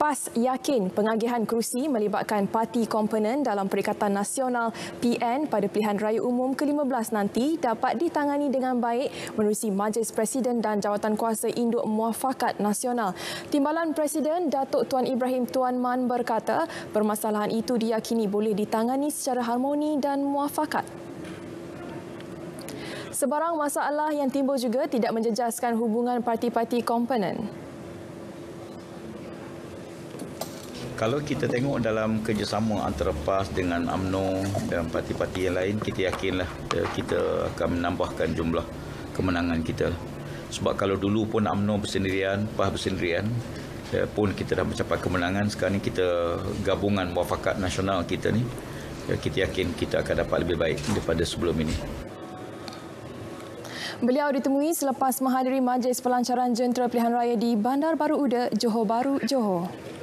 PAS yakin pengagihan kerusi melibatkan parti komponen dalam Perikatan Nasional PN pada pilihan raya umum ke-15 nanti dapat ditangani dengan baik menerusi Majlis Presiden dan Jawatankuasa Induk Muafakat Nasional. Timbalan Presiden Datuk Tuan Ibrahim Tuan Man berkata permasalahan itu diyakini boleh ditangani secara harmoni dan muafakat. Sebarang masalah yang timbul juga tidak menjejaskan hubungan parti-parti komponen. Kalau kita tengok dalam kerjasama antara PAS dengan UMNO dan parti-parti yang lain, kita yakinlah kita akan menambahkan jumlah kemenangan kita. Sebab kalau dulu pun UMNO bersendirian, PAS bersendirian, pun kita dah mencapai kemenangan. Sekarang ni kita gabungan muafakat nasional kita ni, kita yakin kita akan dapat lebih baik daripada sebelum ini. Beliau ditemui selepas menghadiri Majlis Pelancaran Jentera Pilihan Raya di Bandar Baru Uda, Johor Bahru, Johor.